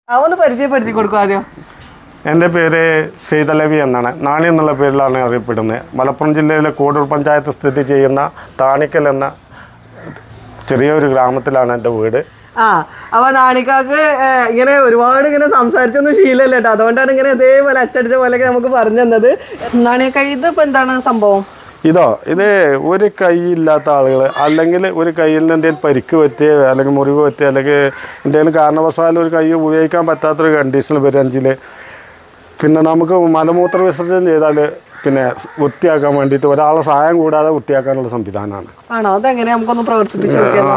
ഒന്ന് പരിചയപ്പെടുത്തി കൊടുക്കും ആദ്യം. എൻ്റെ പേര് സീതലവി എന്നാണ്. നാണി എന്നുള്ള പേരിലാണ് അറിയപ്പെടുന്നത്. മലപ്പുറം ജില്ലയിലെ കോടൂർ പഞ്ചായത്ത് സ്ഥിതി ചെയ്യുന്ന താണിക്കൽ എന്ന ചെറിയൊരു ഗ്രാമത്തിലാണ് എൻ്റെ വീട്. അപ്പൊ നാണിക്കാക്ക് ഇങ്ങനെ ഒരുപാട് ഇങ്ങനെ സംസാരിച്ചൊന്നും ശീലമല്ല കേട്ടോ. അതുകൊണ്ടാണ് ഇങ്ങനെ ഇതേപോലെ അച്ചടിച്ച പോലെയൊക്കെ നമുക്ക് പറഞ്ഞു തന്നത്. നാണിക്ക ഇതിപ്പോ എന്താണ് സംഭവം? ഇത് ഒരു കൈ ഇല്ലാത്ത ആളുകൾ, അല്ലെങ്കിൽ ഒരു കയ്യിൽ നിന്ന് എന്തെങ്കിലും പരിക്ക് പറ്റിയ അല്ലെങ്കിൽ മുറിവ് പറ്റിയ അല്ലെങ്കിൽ എന്തെങ്കിലും കാരണവശാലും ഒരു കൈ ഉപയോഗിക്കാൻ പറ്റാത്തൊരു കണ്ടീഷൻ വരികയാണെങ്കിൽ പിന്നെ നമുക്ക് മലമൂത്ര വിസർജനം ചെയ്താൽ പിന്നെ വൃത്തിയാക്കാൻ വേണ്ടിയിട്ട് ഒരാളെ സഹായം കൂടാതെ വൃത്തിയാക്കാനുള്ള സംവിധാനമാണ്. ആണോ? അതെങ്ങനെ നമുക്കൊന്ന് പ്രവർത്തിപ്പിച്ചു നോക്കിയാലോ?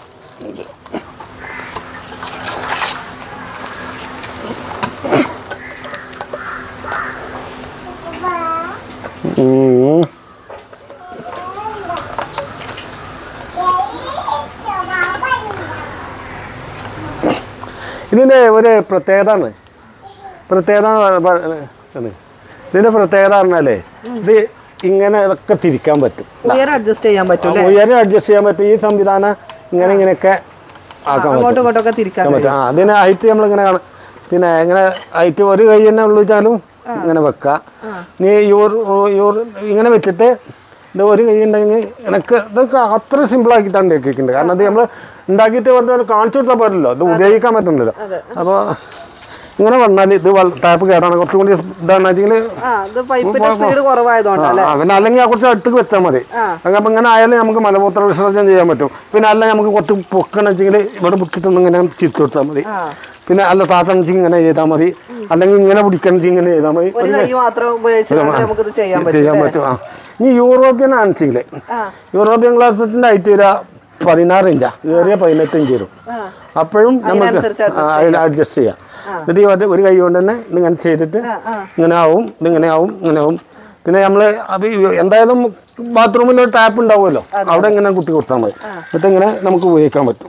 ഇതിൻ്റെ ഒരു പ്രത്യേകത ഇതിൻ്റെ പ്രത്യേകത പറഞ്ഞാലേ ഇത് ഇങ്ങനെ ഇതൊക്കെ തിരിക്കാൻ പറ്റും. ഉയരം അഡ്ജസ്റ്റ് ചെയ്യാൻ പറ്റും. ഈ സംവിധാനം ഇങ്ങനെയൊക്കെ ആക്കാൻ പറ്റും. അതിന് ഹൈറ്റ് നമ്മളിങ്ങനെ കാണും. പിന്നെ ഇങ്ങനെ ഹൈറ്റ് ഒരു കൈ തന്നെ ഉള്ളിച്ചാലും ഇങ്ങനെ വെക്കാം. നീ ഇങ്ങനെ വെച്ചിട്ട് ഇത് ഒരു കൈ ഉണ്ടെങ്കിൽ ഇതൊക്കെ അത്ര സിമ്പിളാക്കിയിട്ടാണ് ഉണ്ടാക്കിയിട്ടുണ്ട്. കാരണം അത് നമ്മൾ ഉണ്ടാക്കിയിട്ട് പറഞ്ഞാൽ കാണിച്ചു കൊടുത്താൽ പോരല്ലോ, ഇത് ഉപയോഗിക്കാൻ പറ്റുന്നില്ല. അപ്പോൾ ഇങ്ങനെ വന്നാൽ ഇത് ടാപ്പ് കേടാണ്. കുറച്ചും കൂടി ഇതാണെന്ന് വെച്ചെങ്കിൽ പിന്നെ അല്ലെങ്കിൽ ആ കുറച്ച് അടുത്തേക്ക് വെച്ചാൽ മതി. അപ്പം ഇങ്ങനെ ആയാലും നമുക്ക് മലമൂത്ര വിസർജനം ചെയ്യാൻ പറ്റും. പിന്നെ അല്ല നമുക്ക് കുറച്ച് പൊക്കണം വെച്ചെങ്കിൽ ഇവിടെ പൊക്കിട്ടൊന്നും ഇങ്ങനെ ചിരിച്ചു കൊടുത്താൽ മതി. പിന്നെ അല്ല താത്തം വെച്ചെങ്കിൽ ഇങ്ങനെ ചെയ്താൽ മതി. അല്ലെങ്കിൽ ഇങ്ങനെ പിടിക്കണം വെച്ചാൽ ഇങ്ങനെ ചെയ്താൽ മതി. ചെയ്യാൻ പറ്റും. ഇനി യൂറോപ്യൻ ആണെച്ചെങ്കിൽ യൂറോപ്യൻ ക്ലാസ്സിൻ്റെ ഹൈറ്റ് വരിക 16 ഇഞ്ചാ, ഏറിയ 18 ഇഞ്ച് വരും. അപ്പോഴും നമുക്ക് അതിന് അഡ്ജസ്റ്റ് ചെയ്യാം. എന്നിട്ട് ഒരു കൈ കൊണ്ട് തന്നെ ഇതിങ്ങനെ ചെയ്തിട്ട് ഇങ്ങനെ ആവും, ഇതിങ്ങനെ ആവും, ഇങ്ങനെ ആവും. പിന്നെ നമ്മൾ അത് എന്തായാലും ബാത്റൂമിൽ ഒരു ടാപ്പ് ഉണ്ടാവുമല്ലോ, അവിടെ ഇങ്ങനെ കുത്തി കൊടുത്താൽ മതി. എന്നിട്ട് ഇങ്ങനെ നമുക്ക് ഉപയോഗിക്കാൻ പറ്റും.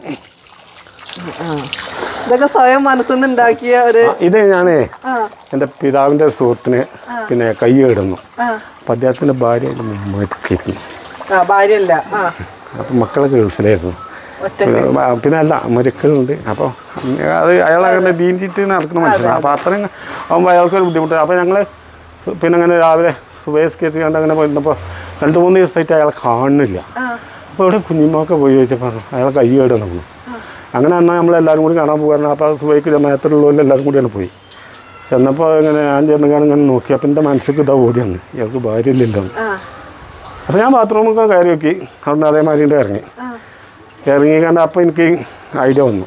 ഇതൊക്കെ സ്വയം മനസ്സിലുണ്ടാക്കിയ ഒരു ഇത് ഞാൻ എൻ്റെ പിതാവിൻ്റെ സുഹൃത്തിന് പിന്നെ കൈ ഇടുന്നു. അപ്പം അദ്ദേഹത്തിൻ്റെ ഭാര്യ ഭാര്യയല്ല, അപ്പം മക്കളൊക്കെ ഗൾഫിലായിരുന്നു. പിന്നെ അല്ല മരുക്കളുണ്ട്. അപ്പോൾ അത് അയാളങ്ങനെ ദീനിച്ചിട്ട് നടക്കുന്ന മനുഷ്യനാണ്. അപ്പോൾ അത്രയും ആകുമ്പോൾ അയാൾക്കൊരു ബുദ്ധിമുട്ട്. അപ്പോൾ ഞങ്ങൾ പിന്നെ അങ്ങനെ രാവിലെ സുബേസ്കേറ്റ് കണ്ട് അങ്ങനെ പോയിരുന്നപ്പോൾ 2-3 ദിവസമായിട്ട് അയാളെ കാണുന്നില്ല. അപ്പോൾ ഇവിടെ കുഞ്ഞുമൊക്കെ പോയി ചോദിച്ചപ്പോൾ അയാളെ കൈ ഇടുന്നു നമ്മൾ. അങ്ങനെ എന്നാൽ നമ്മളെല്ലാവരും കൂടി കാണാൻ പോകുകയാണ്. അപ്പോൾ സുബൈക്ക് ജമാഅത്തുള്ളവരും എല്ലാവരും കൂടിയാണ് പോയി. ചെന്നപ്പോൾ ഇങ്ങനെ ഞാൻ ചെന്നുകാണ് ഇങ്ങനെ നോക്കി. അപ്പം എൻ്റെ മനസ്സിലേക്ക് ഇതാ ഓടിയാണ്, ഇയാൾക്ക് ഭാര്യയില്ലല്ലോ. അപ്പോൾ ഞാൻ ബാത്റൂമൊക്കെ കയറി നോക്കി. അവിടെ അതേമാതിരി ഇറങ്ങി കണ്ട് അപ്പോൾ എനിക്ക് ഐഡിയ വന്നു.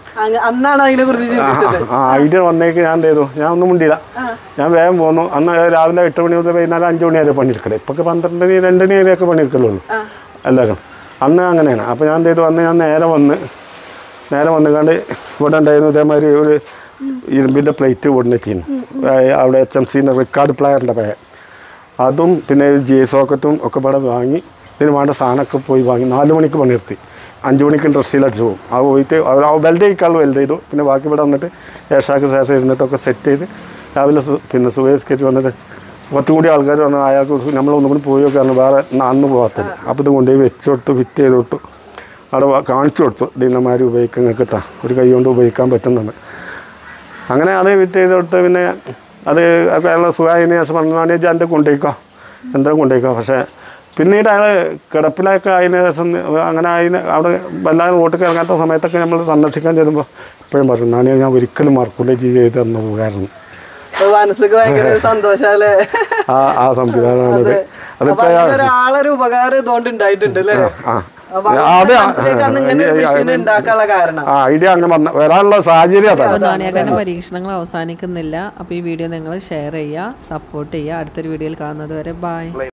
ഐഡിയ വന്നേക്ക് ഞാൻ എന്ത് ചെയ്തു, ഞാൻ ഒന്നും മുണ്ടില്ല. ഞാൻ വേഗം പോന്നു. അന്ന് രാവിലെ 8 മണി മുതൽ വൈകുന്നേരം 5 മണി വരെ പണിയെടുക്കല്. ഇപ്പൊക്കെ 12 മണി 2 മണി വരെയൊക്കെ പണിയെടുക്കലുള്ളൂ എല്ലാവരും. അന്ന് അങ്ങനെയാണ്. അപ്പോൾ ഞാൻ എന്ത് ചെയ്തു, അന്ന് ഞാൻ നേരെ വന്ന് കണ്ട് ഇവിടെ ഉണ്ടായിരുന്നു ഇതേമാതിരി ഒരു ഇരുമ്പിൻ്റെ പ്ലേറ്റ് കൊണ്ടുവച്ചിരുന്നു. അവിടെ HMCൻ്റെ റിക്കാർഡ് പ്ലെയറിൻ്റെ പേ അതും പിന്നെ ജി സോക്കറ്റും ഒക്കെ ഇവിടെ വാങ്ങി ഇതിന് വേണ്ട സാധനമൊക്കെ പോയി വാങ്ങി 4 മണിക്ക് പണിയെടുത്തി. 5 മണിക്ക് ഡ്രസ്സിലടിച്ച് പോകും. ആ പോയിട്ട് വെൽഡ് ചെയ്യിക്കാളും വെൽഡ് ചെയ്തു. പിന്നെ ബാക്കി ഇവിടെ വന്നിട്ട് ഏഷാക്ക് ശേഷം ഇരുന്നിട്ടൊക്കെ സെറ്റ് ചെയ്ത് രാവിലെ പിന്നെ സുബേസ്കേറ്റ് വന്നിട്ട് കുറച്ചും കൂടി ആൾക്കാർ വന്നു. അയാൾക്ക് നമ്മളൊന്നും കൂടി പോയി നോക്കി പറഞ്ഞു, വേറെ അന്ന് പോകാത്തത്. അപ്പോൾ ഇത് കൊണ്ടുപോയി വെച്ച് കൊടുത്തു, ഫിറ്റ് ചെയ്ത് കൊടുത്തു, അവിടെ കാണിച്ചു കൊടുത്തു. ഇതിനമാതിരി ഉപയോഗിക്കാൻ കിട്ടാം, ഒരു കൈ കൊണ്ട് ഉപയോഗിക്കാൻ പറ്റുന്നുണ്ട്. അങ്ങനെ അത് ഫിറ്റ് ചെയ്ത് കൊടുത്ത് പിന്നെ അത് അയാളെ സുഖമായതിനു ശേഷം പറഞ്ഞാൽ എൻ്റെ കൊണ്ടുപോയിക്കോ, എന്തായാലും കൊണ്ടുപോയിക്കോ. പക്ഷേ പിന്നീട് അയാൾ കിടപ്പിലൊക്കെ അതിന് ശേഷം അങ്ങനെ അവിടെ വല്ലാതെ റോട്ടിൽ ഇറങ്ങാത്ത സമയത്തൊക്കെ നമ്മൾ സന്ദർശിക്കാൻ ചെല്ലുമ്പോൾ എപ്പോഴും പറയും, ഞാൻ ഒരിക്കലും മറക്കൂല ചെയ്ത് തന്ന ഉപകാരം. ആ സംവിധാനമാണിത്. അതിപ്പോൾ ഐഡിയ അങ്ങനെ വരാനുള്ള സാഹചര്യം അതാണ്. പരീക്ഷണങ്ങൾ അവസാനിക്കുന്നില്ല. അപ്പോൾ ഈ വീഡിയോ നിങ്ങൾ ഷെയർ ചെയ്യുക, സപ്പോർട്ട് ചെയ്യുക. അടുത്തൊരു വീഡിയോയിൽ കാണുന്നത് വരെ ബൈ.